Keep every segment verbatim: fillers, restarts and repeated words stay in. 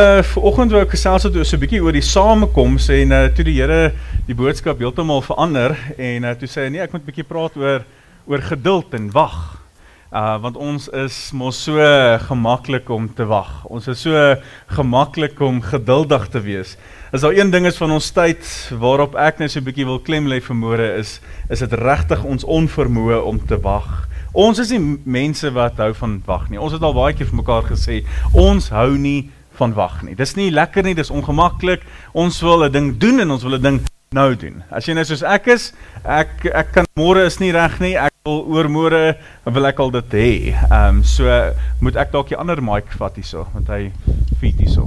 uh, vanoggend wou ek gesels het so 'n bietjie oor die samekoms en uh, toe die Here die boodskap heeltemal verander en uh, toe sê hy nee, ek moet 'n bietjie praat oor oor geduld en wag. Uh, want ons is mos so gemaklik om te wag. Ons is so gemaklik om geduldig te wees. As daar een ding is van ons tyd waarop ek net so 'n bietjie wil klem lê vanmôre is, is dit regtig ons onvermoë om te wag. Ons is nie mense wat hou van wag nie. Ons het al baie keer vir mekaar gesê, ons hou nie van wag nie. Dis nie lekker nie, dis ongemaklik. Ons wil 'n ding doen en ons wil 'n ding nou doen. As jy nou soos ek is, ek ek kan môre is nie reg nie. Ek wil oormôre wil ek al dit hê. Ehm um, so moet ek dalk die ander mic vat hierso, want hy fiet hierso.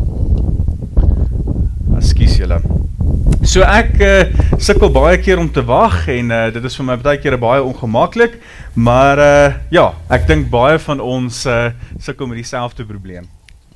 Ekskuus julle. So ek uh, sukkel baie keer om te wag en uh, dit is vir my baie keer baie ongemaklik, maar uh, ja, ek dink baie van ons uh, sukkel met dieselfde probleem.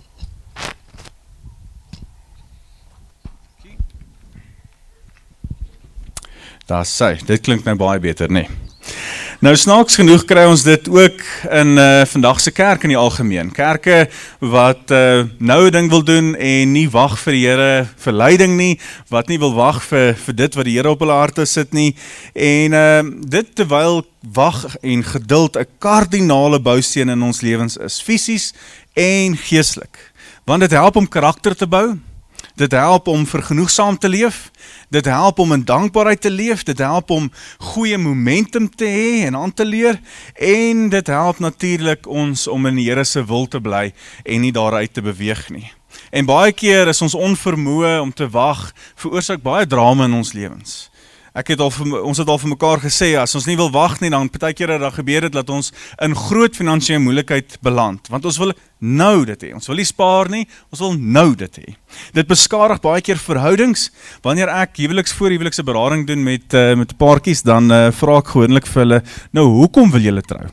Daar sê, dit klink nou baie beter, nee. Nou snaaks genoeg kry ons dit ook in uh, vandag se kerk in die algemeen. Kerke wat uh, nou 'n ding wil doen en nie wag vir die Here vir leiding nie, wat nie wil wag vir vir dit wat die Here op hulle harte sit nie. En uh, dit terwyl wag en geduld 'n kardinale bousteen in ons lewens is, fisies en geestelik. Want dit help om karakter te bou. Dit help om vergenoegsaam te leef, dit help om in dankbaarheid te leef, dit help om goeie momentum te hê en aan te leer, en dit help natuurlik ons om in die Here se wil te bly en nie daaruit te beweeg nie. En baie keer is ons onvermoë om te wag, veroorsaak baie drama in ons lewens. Ek het al vir, ons het al vir mekaar gesê, as ons nie wil wag nie, dan partykeer dat gebeur het, dat ons in groot finansiële moeilikheid beland, want ons wil nou dit hê, ons wil nie spaar nie, ons wil nou dit hê. Dit beskadig baie keer verhoudings, wanneer ek huweliks voor huwelikse berading doen met, uh, met paartjies, dan uh, vra ek gewoonlik vir hulle, nou hoekom wil julle trou?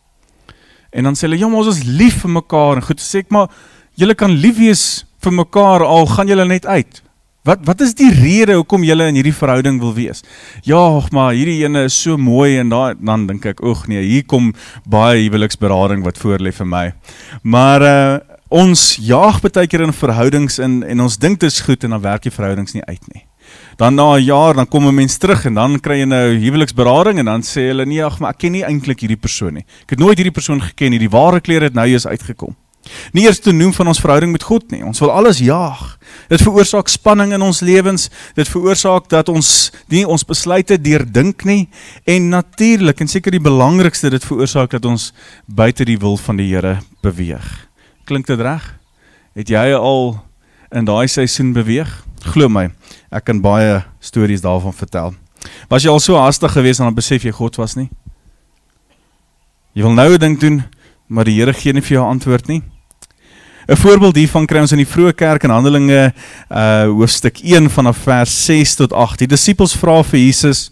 En dan sê hulle, ja, maar ons is lief vir mekaar, en goed, sê ek, maar julle kan lief wees vir mekaar, al gaan julle net uit. Wat, wat is die rede hoekom julle in hierdie verhouding wil wees? Ja, maar hierdie ene is so mooi en daar, dan dink ek, oeg nee, hier kom baie huweliksberading wat voor lê vir my. Maar uh, ons jaag baie keer in verhoudings in, en ons dink dit is goed en dan werk die verhoudings nie uit nie. Dan na 'n jaar, dan kom 'n mens terug en dan kry jy nou huweliksberading en dan sê hulle, nee, ag, maar ek ken nie eintlik hierdie persoon nie. Ek het nooit hierdie persoon geken nie, die ware kleur het nou eers uitgekom. Nie eers te noem van ons verhouding met God nie, ons wil alles jaag. Dit veroorsaak spanning in ons lewens, dit veroorsaak dat ons nie ons besluite deurdink nie, en natuurlik, en seker die belangrikste, dit veroorsaak dat ons buite die wil van die Here beweeg. Klink dit reg? Het jy al in daai seisoen beweeg? Glo my, ek kan baie stories daarvan vertel. Was jy al so haastig geweest en dan besef jy God was nie? Jy wil nou 'n ding doen, maar die Here gee nie vir jou antwoord nie. 'n Voorbeeld hiervan kry ons in die vroeë kerk in Handelinge uh, hoofstuk een vanaf vers ses tot agt. Die disippels vra vir Jesus,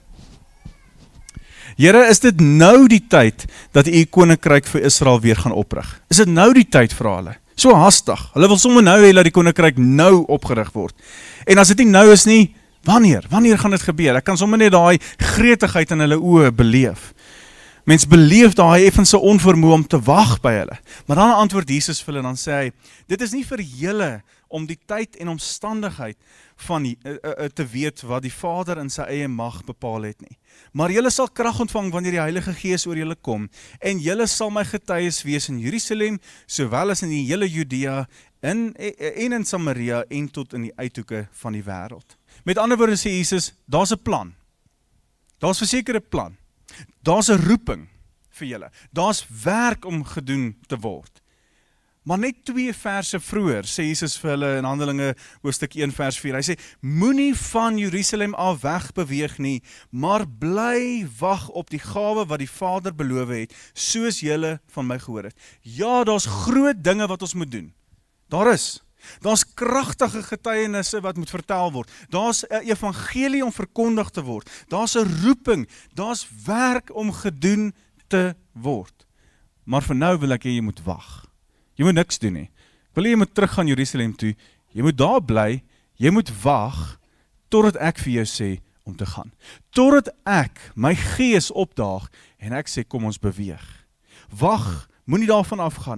Here, is dit nou die tyd dat u koninkryk vir Israel weer gaan oprig? Is dit nou die tyd, vra hulle? So haastig. Hulle wil sommer nou hê dat die koninkryk nou opgerig word. En as dit nie nou is nie, wanneer? Wanneer gaan dit gebeur? Ek kan sommer net daai gretigheid in hulle oë beleef. Mens beleef daai effense onvermoë om te wag by hulle. Maar dan antwoord Jesus vir hulle, dan sê hy, dit is nie vir julle om die tyd en omstandigheid van die, uh, uh, te weet wat die Vader in sy eie mag bepaal het nie. Maar julle sal krag ontvang wanneer die Heilige Gees oor julle kom, en julle sal my getuies wees in Jerusalem, sowel as in die hele Judea, in, en in Samaria, en tot in die uithoeke van die wêreld. Met ander woorde sê Jesus, daar's 'n plan. Daar's 'n sekere plan. Daar's 'n roeping vir julle. Daar's werk om gedoen te word. Maar net twee verse vroeër sê Jesus vir hulle in Handelinge hoofstuk een vers vier. Hy sê, moenie van Jerusalem af weg beweeg nie, maar bly wag op die gawe wat die Vader beloof het, soos julle van my gehoor het. Ja, daar's groot dinge wat ons moet doen. Daar is. Daar's kragtige getuienisse wat moet vertel word. Daar's 'n evangelie om verkondig te word. Daar's 'n roeping. Daar's werk om gedoen te word. Maar vir nou wil ek hê jy moet wag. Jy moet niks doen nie. Ek wil hê jy moet teruggaan Jerusalem toe. Jy moet daar bly. Jy moet wag totdat ek vir jou sê om te gaan. Totdat ek my gees opdaag en ek sê kom ons beweeg. Wag, moenie daarvan afgaan nie.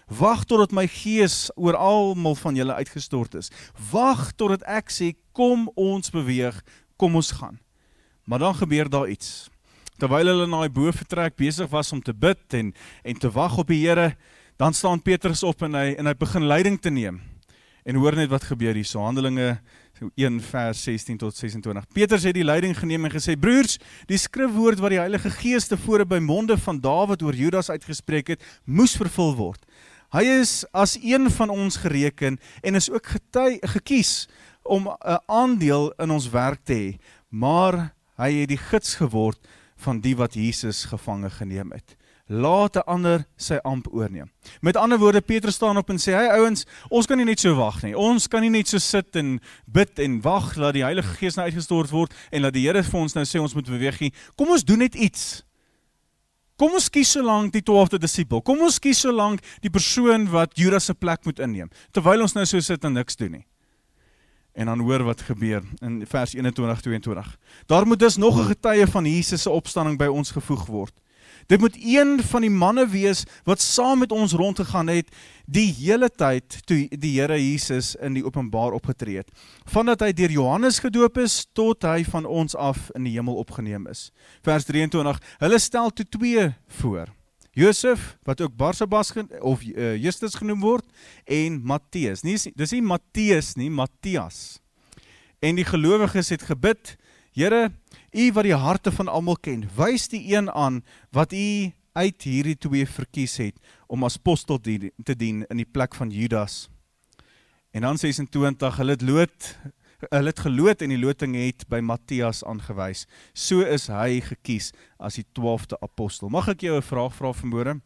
Wag totdat my gees oor almal van julle uitgestort is. Wag totdat ek sê, kom ons beweeg, kom ons gaan. Maar dan gebeur daar iets. Terwyl hulle na die bovertrek besig was om te bid en, en te wag op die Here, dan staan Petrus op en hy, en hy begin leiding te neem. En hoor net wat gebeur hier, so Handelinge een vers sestien tot sesentwintig. Petrus het die leiding geneem en gesê, broers, die skrifwoord wat die Heilige Gees tevore by monde van Dawid oor Judas uitgespreek het, moes vervul word. Hy is as een van ons gereken en is ook getuig, gekies om 'n aandeel in ons werk te hê, maar hy het die gids geword van die wat Jesus gevange geneem het. Laat 'n ander sy amp oorneem. Met ander woorde, Petrus staan op en sê, hey ouens, ons kan nie net so wag nie. Ons kan nie net so sit en bid en wag, laat die Heilige Gees nou uitgestort word en laat die Here vir ons nou sê ons moet beweeg nie. Kom ons doen net iets. Kom ons kies so lank die twaalfde disipel. Kom ons kies so lank die persoon wat Judas se plek moet inneem. Terwyl ons nou so sit en niks doen nie. En dan hoor wat gebeur in vers eenentwintig, tweeëntwintig. Daar moet dus nog 'n getuie van Jesus se opstanding by ons gevoeg word. Dit moet een van die manne wees wat saam met ons rondgegaan het die hele tyd toe die Here Jesus in die openbaar opgetree het. Vandat hy deur Johannes gedoop is tot hy van ons af in die hemel opgeneem is. Vers drieëntwintig. Hulle stel toe twee voor. Josef, wat ook Barsabas of uh, Justus genoem word, en Matteus. Nie, dis nie Matteus nie, Matthias. En die gelowiges het gebid, Here, U wat die harte van almal ken, wys die een aan wat U uit hierdie twee verkies het om as apostel te dien in die plek van Judas. En dan sesentwintig, hulle het lood, hulle het geloot en die loting het by Matthias aangewys. So is hy gekies as die twaalfde apostel. Mag ek jou 'n vraag vra vanmôre?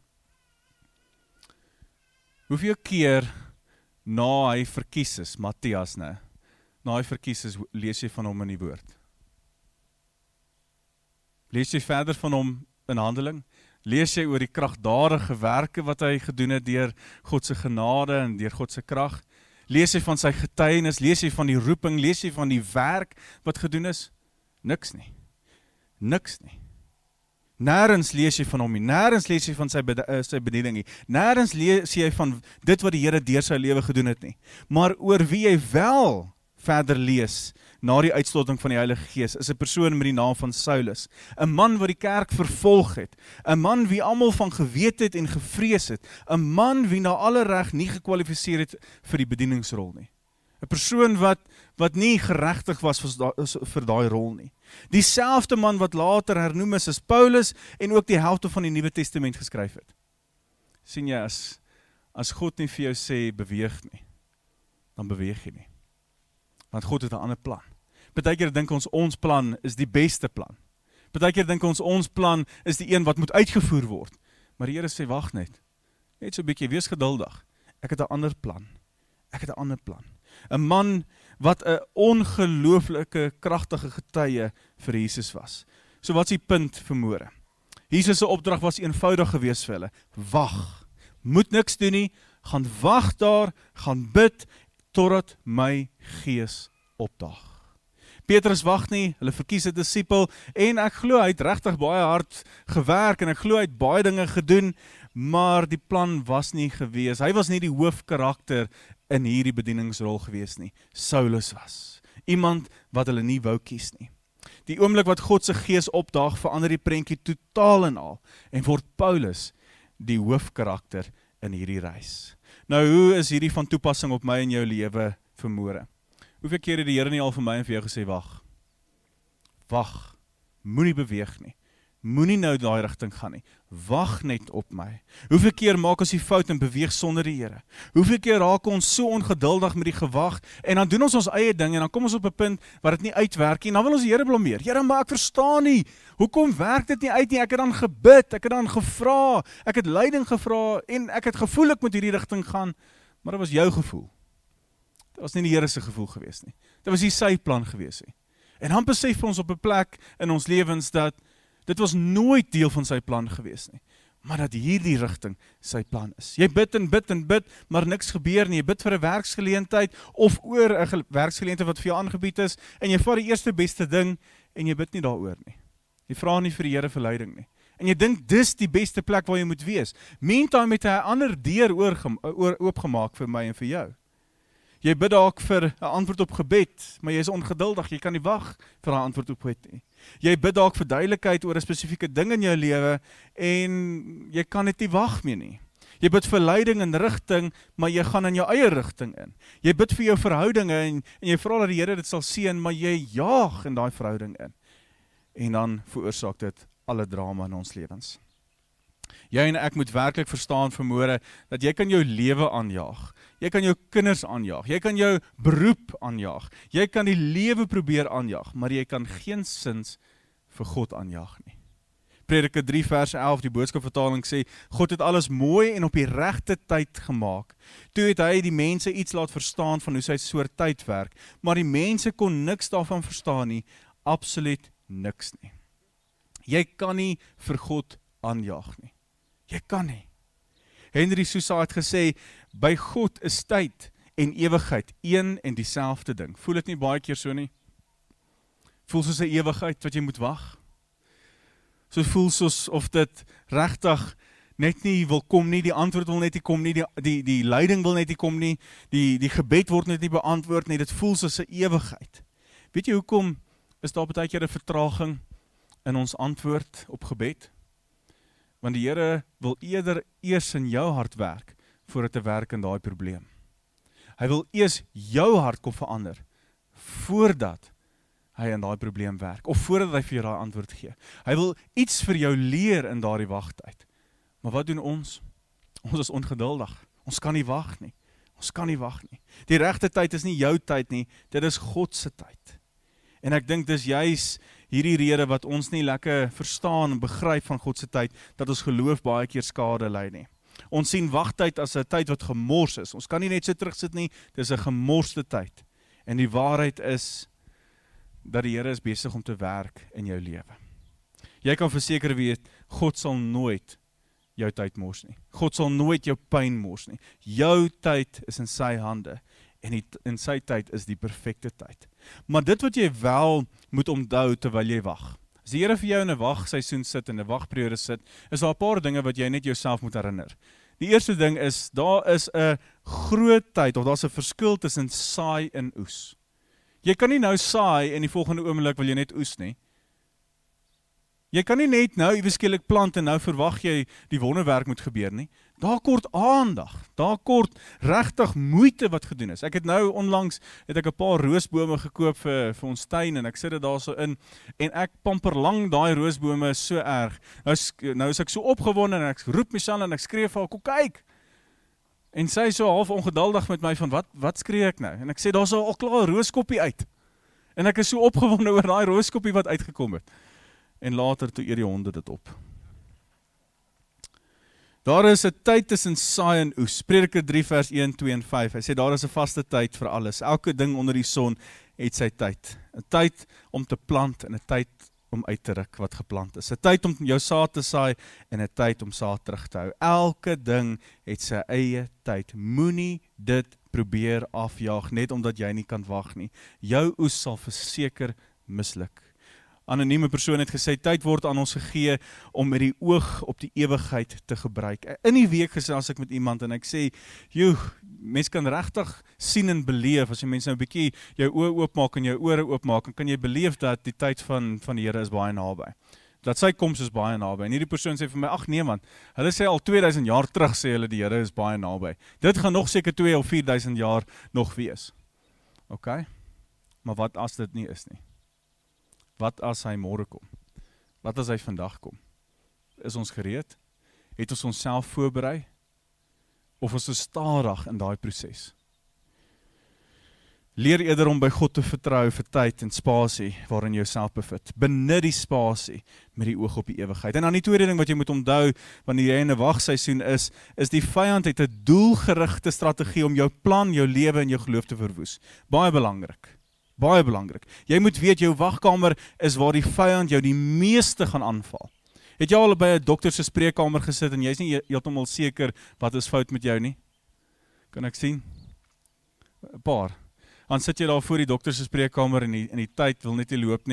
Hoeveel keer na hy verkies is, Matthias, né? Na hy verkies is, lees jy van hom in die woord? Lees jy verder van hom in Handeling? Lees jy oor die kragdadige werke wat hy gedoen het deur God se genade en deur God se krag? Lees jy van sy getuienis? Lees jy van die roeping? Lees jy van die werk wat gedoen is? Niks nie. Niks nie. Nêrens lees jy van hom nie. Nêrens lees jy van sy, bede, sy bediening nie. Nêrens lees jy van dit wat die Here deur sy lewe gedoen het nie. Maar oor wie jy wel verder lees, na die uitstorting van die Heilige Gees, is 'n persoon met die naam van Saulus. 'n Man wat die kerk vervolg het. 'n Man wie almal van geweet het en gevrees het. 'n Man wie na alle reg nie gekwalifiseer het vir die bedieningsrol nie. 'n Persoon wat, wat nie geregtig was vir, vir daai rol nie. Dieselfde man wat later hernoem is as Paulus en ook die helfte van die Nuwe Testament geskryf het. Sien jy, as, as God nie vir jou sê, beweeg nie, dan beweeg jy nie. Want God het 'n ander plan. Partykeer dink ons ons plan is die beste plan. Partykeer dink ons ons plan is die een wat moet uitgevoer word. Maar die Here sê, wag net. Net so 'n bietjie, wees geduldig. Ek het 'n ander plan. Ek het 'n ander plan. 'n Man wat 'n ongelooflike kragtige getuie vir Jesus was. So wat is die punt vanmôre? Jesus se opdrag was eenvoudig geweest vir hulle. Wag. Moet niks doen nie. Gaan wag daar, gaan bid totdat my gees opdaag. Petrus wag nie, hulle verkies 'n disipel en ek glo hy het regtig baie hard gewerk en ek glo hy het baie dinge gedoen, maar die plan was nie gewees. Hy was nie die hoofkarakter in hierdie bedieningsrol gewees nie. Saulus was. Iemand wat hulle nie wou kies nie. Die oomblik wat God se gees opdaag, verander die prentjie totaal en al en word Paulus die hoofkarakter in hierdie reis. Nou, hoe is hierdie van toepassing op my en jou lewe vanmôre? Hoeveel keer het die Here nie al vir my en vir jou gesê, wag, wag, moenie beweeg nie, moenie nou daai rigting gaan nie, wag net op my. Hoeveel keer maak ons die fout en beweeg sonder die Here? Hoeveel keer raak ons so ongeduldig met die gewag en dan doen ons ons eie ding en dan kom ons op 'n punt waar dit nie uitwerk nie en dan wil ons die Here blameer. Here, maar ek verstaan nie, hoekom werk dit nie uit nie? Ek het dan gebid, ek het dan gevra, ek het leiding gevra en ek het gevoel ek moet hierdie rigting gaan, maar dit was jou gevoel. Dit was nie die Here se gevoel gewees nie. Dit was nie sy plan gewees nie. En dan besef ons op 'n plek in ons lewens dat dit was nooit deel van sy plan gewees nie. Maar dat hierdie rigting sy plan is. Jy bid en bid en bid, maar niks gebeur nie. Jy bid vir 'n werksgeleentheid of oor 'n werksgeleentheid wat vir jou aangebied is en jy vat die eerste beste ding en jy bid nie daaroor nie. Jy vra nie vir die Here vir leiding nie. En jy dink dis die beste plek waar jy moet wees. Meantime het hy 'n ander deur oorgem- oor, oopgemaak vir my en vir jou. Jy bid dalk vir 'n antwoord op gebed, maar jy is ongeduldig, jy kan nie wag vir 'n antwoord op gebed nie. Jy bid dalk vir duidelikheid oor 'n spesifieke ding in jou lewe en jy kan dit nie wag meer nie. Jy bid vir leiding en rigting, maar jy gaan in jou eie rigting in. Jy bid vir jou verhoudinge en, en jy vra dat die Here dit sal seën, maar jy jaag in daai verhouding in. En dan veroorsaak dit alle drama in ons lewens. Jy en ek moet werklik verstaan vanmôre dat jy kan jou lewe aanjaag. Jy kan jou kinders aanjaag. Jy kan jou beroep aanjaag. Jy kan die lewe probeer aanjaag, maar jy kan geensins vir God aanjaag nie. Prediker drie vers elf, die boodskapvertaling sê, God het alles mooi en op die regte tyd gemaak. Toe het hy die mense iets laat verstaan van hoe sy soort tyd werk, maar die mense kon niks daarvan verstaan nie, absoluut niks nie. Jy kan nie vir God aanjaag nie. Jy kan nie. Henry Sousa het gesê, by God is tyd en ewigheid een en dieselfde ding. Voel dit nie baie keer so nie? Voel soos 'n ewigheid wat jy moet wag? So voel soos of dit regtig net nie wil kom nie, die antwoord wil net nie kom nie, die, die, die leiding wil net nie kom nie, die, die gebed word net nie beantwoord nie, dit voel soos 'n ewigheid. Weet jy hoekom is daar baie keer 'n vertraging in ons antwoord op gebed? Want die Here wil eerder eers in jou hart werk, voordat hy werk in daai probleem. Hy wil eers jou hart kom verander, voordat hy in daai probleem werk, of voordat hy vir jou daai antwoord gee. Hy wil iets vir jou leer in daardie wagtyd. Maar wat doen ons? Ons is ongeduldig. Ons kan nie wag nie. Ons kan nie wag nie. Die regte tyd is nie jou tyd nie, dit is God se tyd. En ek dink dis juis hierdie rede wat ons nie lekker verstaan en begryp van God se tyd, dat ons geloof baie keer skade ly nie. Ons sien wagtyd as 'n tyd wat gemors is. Ons kan nie net so terugsit nie, dis 'n gemorste tyd. En die waarheid is dat die Here is besig om te werk in jou lewe. Jy kan verseker weet, God sal nooit jou tyd mors nie. God sal nooit jou pyn mors nie. Jou tyd is in sy hande. En die, in sy tyd is die perfekte tyd. Maar dit wat jy wel moet onthou terwyl jy wag. As die Here vir jou in 'n wagseisoen sit en 'n wagperiode sit, is daar 'n paar dinge wat jy net jouself moet herinner. Die eerste ding is, daar is 'n groot tyd, of daar's 'n verskil tussen saai en oes. Jy kan nie nou saai en die volgende oomblik wil jy net oes nie. Jy kan nie net nou iewes skielik plant en nou verwag jy die wonderwerk moet gebeur nie. Daar kort aandag, daar kort regtig moeite wat gedoen is. Ek het nou onlangs het ek 'n paar roosbome gekoop vir vir ons tuin en ek sit dit daarso in en ek pamper lang daai roosbome so erg. Nou nou is ek so opgewonde en ek roep myself en ek skree vir haar, "Kom kyk." En sy is so half ongeduldig met my van wat wat skree ek nou? En ek sê daar's al klaar 'n rooskoppie uit. En ek is so opgewonde oor daai rooskoppie wat uitgekom het. En later toe eet die honde dit op. Daar is 'n tyd tussen saai en oes. Prediker drie vers een, twee en vyf. Hy sê daar is 'n vaste tyd vir alles. Elke ding onder die son het sy tyd. 'n Tyd om te plant en 'n tyd om uit te ruk wat geplant is. 'n Tyd om jou saad te saai en 'n tyd om saad terug te hou. Elke ding het sy eie tyd. Moenie dit probeer afjaag net omdat jy nie kan wag nie. Jou oes sal verseker misluk. Anonieme persoon het gesê, tyd word aan ons gegee om met die oog op die ewigheid te gebruik. In die week gesels ek met iemand en ek sê, joe, mens kan regtig sien en beleef, as jy mens nou 'n bietjie jou oë oopmaak en jou ore oopmaak, dan kan jy beleef dat die tyd van, van die Here is baie naby. Dat sy koms is baie naby. En hierdie persoon sê vir my, ag nee man, hulle sê al twee duisend jaar terug sê hulle die Here is baie naby. Dit gaan nog seker twee of vier duisend jaar nog wees. OK? Maar wat as dit nie is nie? Wat as hy môre kom? Wat as hy vandag kom? Is ons gereed? Het ons onsself voorberei? Of is ons stadig in daai proses? Leer eerder om by God te vertrou vir tyd en spasie waarin jy jouself bevind. Benut die spasie met die oog op die ewigheid. En dan die tweede ding wat jy moet onthou wanneer jy in 'n wagseisoen is, is die vyand het 'n doelgerigte strategie om jou plan, jou lewe en jou geloof te verwoes. Baie belangrik. Baie belangrik. Jy moet weet, jou wagkamer is waar die vyand jou die meeste gaan aanval. Het jy al by 'n dokter se spreekkamer gesit en jy is nie heeltemal seker wat is fout met jou nie? Kan ek sien? 'n Paar. Dan sit jy daar voor die dokter se spreekkamer en die, en die tyd wil net nie loop nie, dit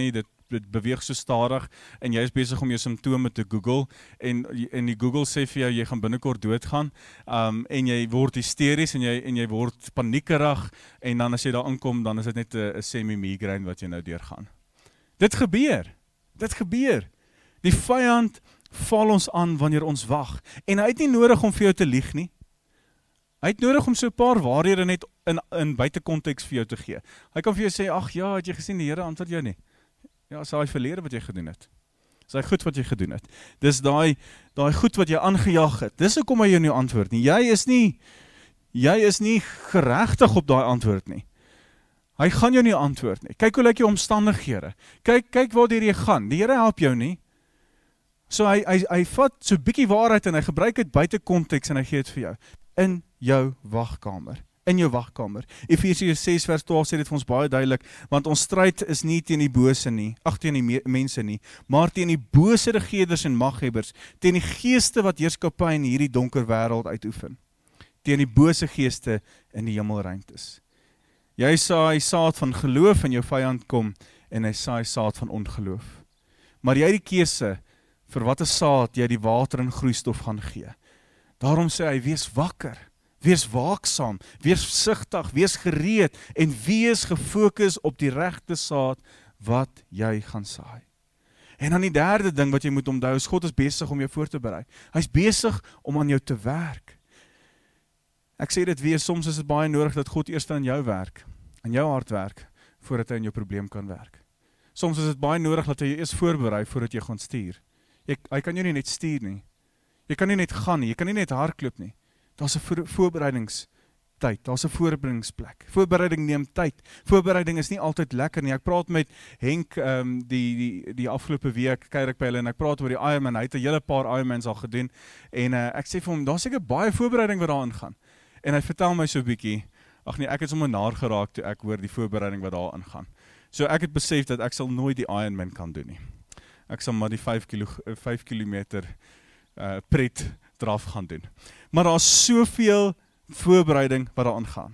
dit beweeg so stadig en jy is besig om jou simptome te Google en en die Google sê vir jou jy gaan binnekort doodgaan. Um en jy word hysteries en jy en jy word paniekerig en dan as jy daar inkom dan is dit net 'n semi-migraine wat jy nou deurgaan. Dit gebeur. Dit gebeur. Die vyand val ons aan wanneer ons wag en hy het nie nodig om vir jou te lieg nie. Hy het nodig om so 'n paar waarhede net in in buitekonteks vir jou te gee. Hy kan vir jou sê, ag ja, het jy gesien die Here antwoord jou nie. Ja, is daai verlede wat jy gedoen het. Is daai goed wat jy gedoen het. Dis daai daai goed wat jy aangejaag het. Dis hoekom hy jou nie antwoord nie. Jy is nie jy is nie geregtig op daai antwoord nie. Hy gaan jou nie antwoord nie. Kyk hoe lyk jou omstandighede. Kyk kyk waartoe jy gaan. Die Here help jou nie. So hy hy hy vat so 'n bietjie waarheid en hy gebruik dit buite konteks en hy gee dit vir jou in jou wagkamer. In jou wagkamer. Efesiërs ses vers twaalf sê dit vir ons baie duidelik, want ons stryd is nie teen die bose nie, ag teen die me mense nie, maar teen die bose regerders en maghebbers, teen die geeste wat heerskappy in hierdie donker wêreld uitoefen. Teen die bose geeste in die hemelruimtes. Jy saai saad van geloof en jou vyand kom en hy saai saad van ongeloof. Maar jy het die keuse vir watter saad jy die water en groeistof gaan gee. Daarom sê hy, wees wakker, wees waaksaam, wees sigtig, wees gereed en wees gefokus op die regte saad wat jy gaan saai. En dan die derde ding wat jy moet onthou is God is besig om jou voor te berei. Hy's besig om aan jou te werk. Ek sê dit weer, soms is dit baie nodig dat God eers aan jou werk, aan jou hart werk, voordat hy aan jou probleem kan werk. Soms is dit baie nodig dat hy jou eers voorberei voordat jy gaan stuur. Jy, hy kan jou nie net stuur nie. Jy kan nie net gaan nie, jy kan nie net hardloop nie. Daar's 'n voor, voorbereidingstyd, daar's 'n voorbereidingsplek. Voorbereiding neem tyd. Voorbereiding is nie altyd lekker nie. Ek praat met Henk um, die die die afgelope week, kuier ek by hulle en ek praat oor die Ironman. Hy het 'n hele paar Ironmans al gedoen en uh, ek sê vir hom, daar's seker baie voorbereiding wat daarin gaan. En hy vertel my so 'n bietjie, ag nee, ek het sommer naar geraak toe ek hoor die voorbereiding wat daarin gaan. So ek het besef dat ek sal nooit die Ironman kan doen nie. Ek sal maar die vyf kilometer uh, pret draf gaan doen. Maar daar's soveel voorbereiding wat daaraan gaan.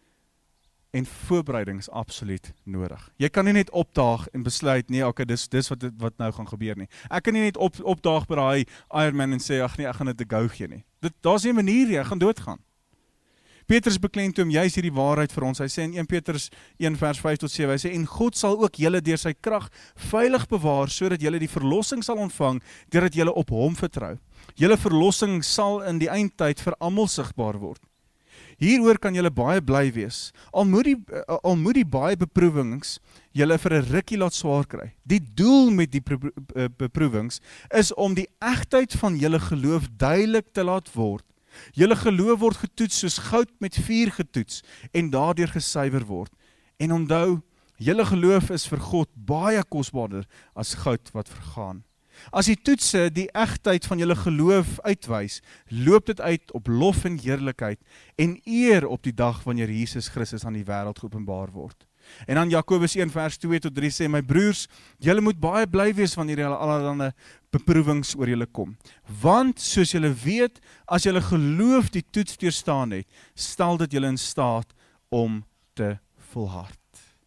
En voorbereiding is absoluut nodig. Jy kan nie net opdaag en besluit, nee, okay, dis dis wat wat nou gaan gebeur nie. Ek kan nie net op opdaag by daai Ironman en sê, ag nee, ek gaan dit 'n go gee nie. Dit daar's nie 'n manier nie, ek gaan doodgaan. Petrus beklemtoon juis hierdie waarheid vir ons. Hy sê in Eerste Petrus een vers vyf tot sewe, hy sê en God sal ook julle deur sy krag veilig bewaar sodat julle die verlossing sal ontvang deurdat julle op hom vertrou. Julle verlossing sal in die eindtyd vir almal sigbaar word. Hieroor kan julle baie bly wees. Al moet die al moet die baie beproewings julle vir 'n rukkie laat swaar kry. Die doel met die beproewings is om die egtheid van julle geloof duidelik te laat word. Julle geloof word getoets soos goud met vuur getoets en daardeur gesuiwer word. En onthou, julle geloof is vir God baie kosbaarder as goud wat vergaan. As die toetse die egtheid van julle geloof uitwys, loop dit uit op lof en heerlikheid en eer op die dag wanneer Jesus Christus aan die wêreld geopenbaar word. En dan Jakobus een vers twee tot drie sê, my broers, julle moet baie bly wees wanneer julle allerlei beproewings oor julle kom. Want soos julle weet, as julle geloof die toets deurstaan het, stel dit julle in staat om te volhard.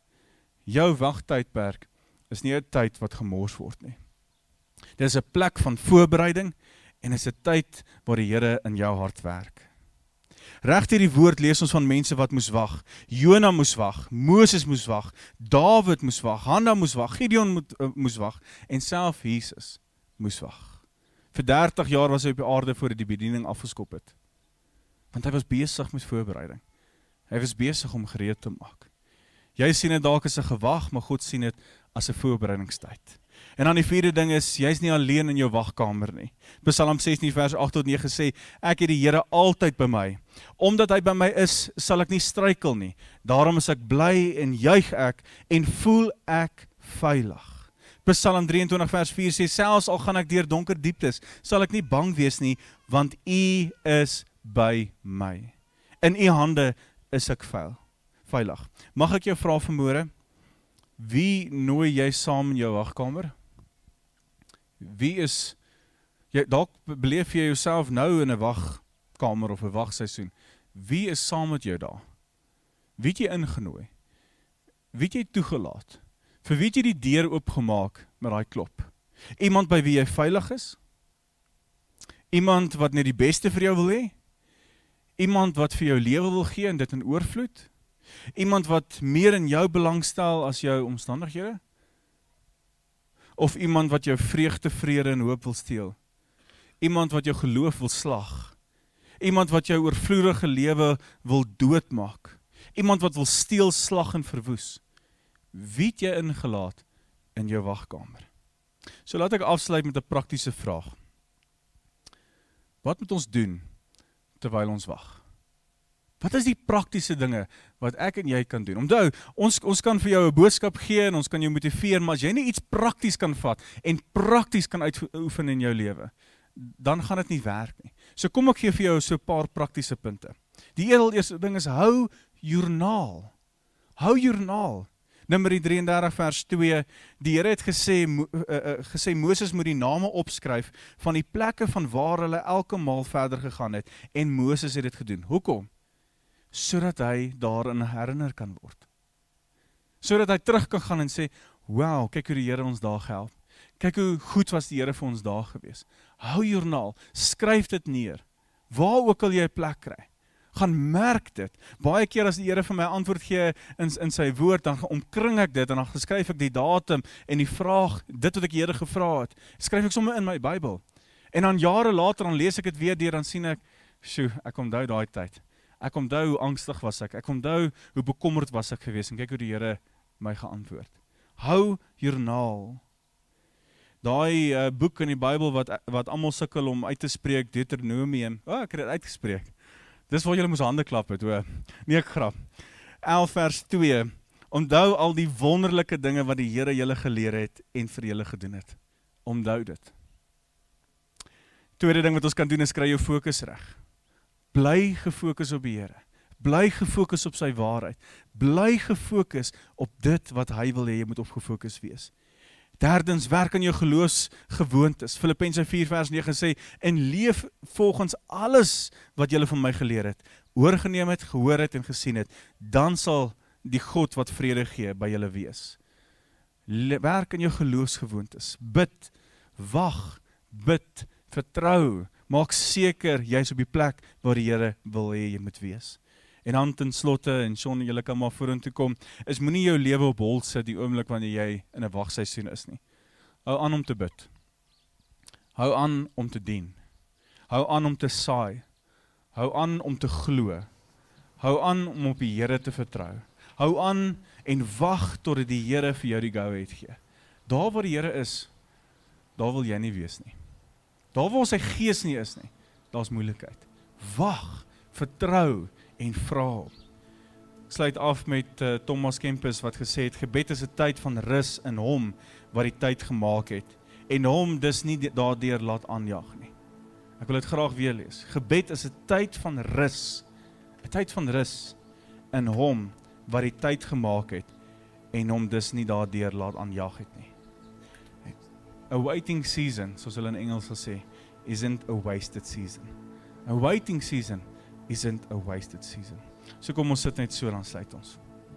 Jou wagtydperk is nie 'n tyd wat gemors word nie. Dit is 'n plek van voorbereiding en is 'n tyd waar die Here in jou hart werk. Reg hierdie woord lees ons van mense wat moes wag. Jona moes wag, Moses moes wag, Dawid moes wag, Hanna moes wag, Gideon moet, uh, moes wag en self Jesus moes wag. Vir dertig jaar was hy op die aarde voor hy die bediening afgeskop het. Want hy was besig met voorbereiding. Hy was besig om gereed te maak. Jy sien dit dalk as 'n gewag, maar God sien dit as 'n voorbereidingstyd. En dan die vierde ding is, jy is nie alleen in jou wagkamer nie. Psalm sestien vers agt tot nege sê, ek het die Here altyd by my. Omdat hy by my is, sal ek nie struikel nie. Daarom is ek bly en juig ek en voel ek veilig. Psalm drie en twintig vers vier sê, selfs al gaan ek deur donker dieptes, sal ek nie bang wees nie, want U is by my. In U hande is ek veil, veilig. Mag ek jou vra vanmôre, wie nooi jy saam in jou wagkamer? Wie is, jy, dalk beleef jy jouself nou in 'n wagkamer of 'n wagseisoen. Wie is saam met jou daar? Wie het jy ingenooi? Wie het jy toegelaat? Vir wie het jy die deur oopgemaak met daai klop? Iemand by wie jy veilig is? Iemand wat net die beste vir jou wil hê? Iemand wat vir jou lewe wil gee en dit in oorvloed? Iemand wat meer in jou belangstel as jou omstandighede? Of iemand wat jou vreugde, vrede en hoop wil steel? Iemand wat jou geloof wil slag? Iemand wat jou oorvloedige lewe wil doodmaak? Iemand wat wil steel, slag en verwoes? Wie het jy ingelaat in jou wagkamer? So laat ek afsluit met 'n praktiese vraag. Wat moet ons doen terwyl ons wag? Wat is die praktiese dinge wat ek en jy kan doen? Onthou, ons, ons kan vir jou 'n boodskap gee en ons kan jou motiveer, maar as jy nie iets prakties kan vat en prakties kan uitoefen in jou lewe, dan gaan dit nie werk nie. So kom ek gee vir jou so 'n paar praktiese punte. Die eerste ding is, hou joernaal. Hou joernaal. Numeri drieëndertig vers twee, die Here het gesê, uh, uh, gesê Moses moet die name opskryf van die plekke van waar hulle elke maal verder gegaan het, en Moses het dit gedoen. Hoekom? Sodat hy daarin herinner kan word. Sodat hy terug kan gaan en sê, wow, kyk hoe die Here ons daar gehelp. Kyk hoe goed was die Here vir ons daar gewees. Hou joernaal, skryf dit neer. Waar ook al jy 'n plek kry, gaan merk dit. Baie keer as die Here vir my antwoord gee in, in sy woord, dan omkring ek dit en dan skryf ek die datum en die vraag, dit wat ek die Here gevra het, skryf ek sommer in my Bybel. En dan jare later, dan lees ek dit weer deur, dan sien ek, sjoe, ek onthou daai tyd. Ek onthou hoe angstig was ek, ek onthou hoe bekommerd was ek gewees, en kyk hoe die Here my geantwoord. Hou joernaal. Daai uh, boek in die Bybel wat, wat almal sukkel om uit te spreek, Deuteronomium, oh, ek het dit uitgespreek. Dis waar julle moes hande klap het, hoor. Nee, ek grap. elf vers twee, onthou al die wonderlike dinge wat die Here julle geleer het en vir julle gedoen het. Onthou dit. Tweede ding wat ons kan doen is kry jou fokus reg. Bly gefokus op die Here. Bly gefokus op sy waarheid. Bly gefokus op dit wat hy wil hê jy moet op gefokus wees. Derdens, werk aan jou geloofsgewoontes. Filippense vier vers nege sê, en leef volgens alles wat julle van my geleer het, oorgeneem het, gehoor het en gesien het, dan sal die God wat vrede gee by julle wees. Le- werk aan jou geloofsgewoontes. Bid, wag, bid, vertrou, maak seker jy's op die plek waar die Here wil hê jy moet wees. En dan ten slotte, en Sean, julle kan maar vorentoe kom, is moenie jou lewe op hol sit die oomblik wanneer jy in 'n wagseisoen is nie. Hou aan om te bid. Hou aan om te dien. Hou aan om te saai. Hou aan om te glo. Hou aan om op die Here te vertrou. Hou aan en wag totdat die Here vir jou die go-ahead gee. Daar waar die Here is, daar wil jy nie wees nie. Daar waar sy gees nie is nie, daar's moeilikheid. Wag, vertrou en vra hom. Sluit af met uh, Thomas Kempis wat gesê het, gebed is 'n tyd van rus in hom wat die tyd gemaak het en hom dus nie daardeur laat aanjag nie. Ek wil dit graag weer lees. Gebed is 'n tyd van rus, 'n tyd van rus in hom wat die tyd gemaak het en hom dus nie daardeur laat aanjag het nie. A waiting season, soos hulle in Engels sal sê, isn't a wasted season. A waiting season isn't a wasted season. So kom ons sit net so, dan sluit ons.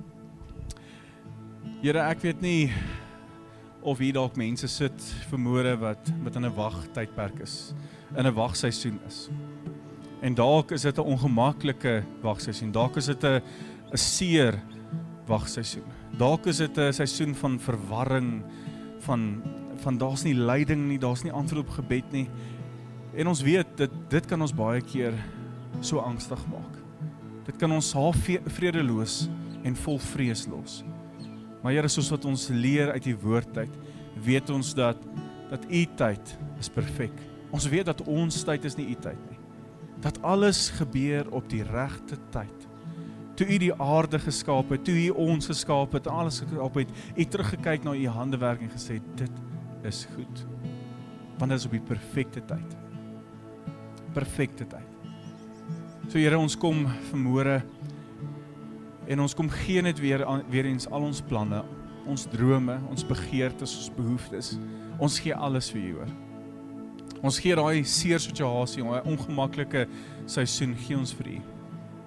Here, ek weet nie of hier dalk mense sit vermoere wat met in 'n wagtydperk is, in 'n wagseisoen is. En dalk is dit 'n ongemaklike wagseisoen, dalk is dit 'n 'n seer wagseisoen. Dalk is dit 'n seisoen van verwarring, van van daar's nie leiding nie, daar's nie antwoord op gebed nie. En ons weet dit dit kan ons baie keer so angstig maak. Dit kan ons half vredeloos en vol vrees los. Maar Here, soos wat ons leer uit die woord uit, weet ons dat dat U tyd is perfek. Ons weet dat ons tyd is nie U tyd nie. Dat alles gebeur op die regte tyd. Toe U die aarde geskaap het, toe U ons geskaap het, alles geskaap het, U teruggekyk na U handewerk en gesê, dit is goed. Want dit is op die perfekte tyd. Perfekte tyd. So Here, ons kom vanmôre en ons kom gee net weer, weer eens al ons planne, ons drome, ons begeertes, ons behoeftes. Ons gee alles vir U, hoor. Ons gee daai seer situasie, daai ongemaklike seisoen, gee ons vir U.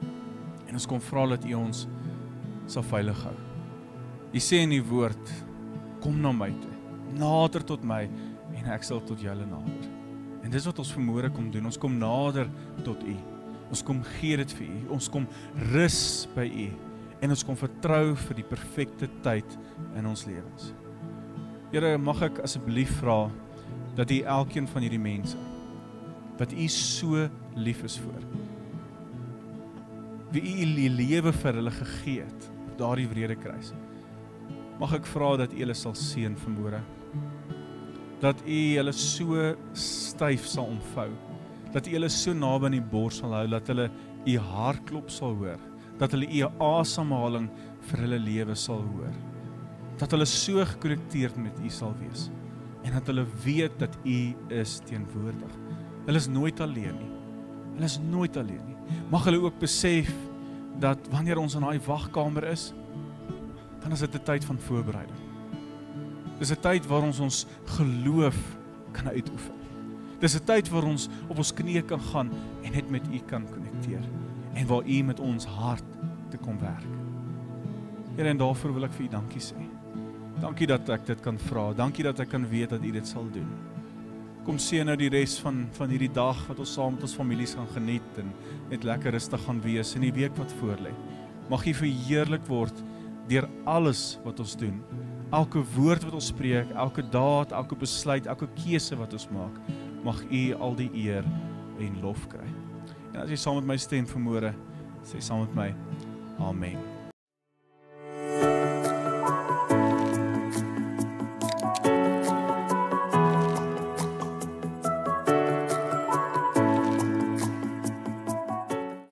En ons kom vra dat U ons sal veilig hou. U sê in die woord, kom na my toe, nader tot my, en ek sal tot julle nader. En dis wat ons vanmôre kom doen, ons kom nader tot U, ons kom gee dit vir U, ons kom rus by U, en ons kom vertrou vir die perfekte tyd in ons lewens. Here, mag ek asseblief vra, dat U elkeen van hierdie mense, wat U so lief is voor, wie U die lewe vir hulle gegee het, op daardie wrede kruis, mag ek vra dat U hulle sal seën vanmôre, dat U hulle so styf sal omvou, dat U hulle so naby in die bors sal hou, dat hulle U hartklop sal hoor, dat hulle U asemhaling vir hulle lewe sal hoor, dat hulle so gekonnekteerd met U sal wees, en dat hulle weet dat U is teenwoordig. Hulle is nooit alleen nie. Hulle is nooit alleen nie. Mag hulle ook besef dat wanneer ons in daai wagkamer is, dan is dit 'n tyd van voorbereiding. Dis 'n tyd waar ons ons geloof kan uitoefen. Dis 'n tyd waar ons op ons knieë kan gaan en net met U kan konnekteer en waar U met ons hart te kom werk. Here, en daarvoor wil ek vir U dankie sê. Dankie dat ek dit kan vra. Dankie dat ek kan weet dat U dit sal doen. Kom seën nou die res van van hierdie dag wat ons saam met ons families gaan geniet en net lekker rustig gaan wees in die week wat voorlê. Mag U verheerlik word deur alles wat ons doen. Elke woord wat ons spreek, elke daad, elke besluit, elke keuse wat ons maak, mag U al die eer en lof kry. En as jy saam met my stem vanmôre, sê saam met my, Amen.